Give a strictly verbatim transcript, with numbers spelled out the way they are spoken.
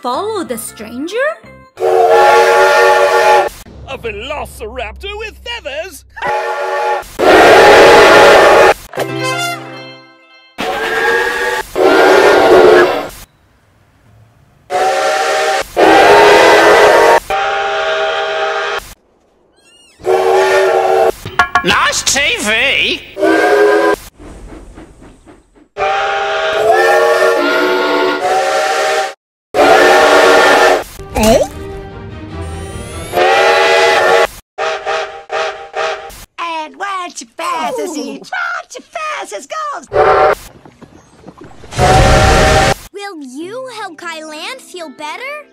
follow the stranger? A velociraptor with feathers? Nice T V! Eh? And once you fast as each, once you fast as goes. Will you help Kylan feel better?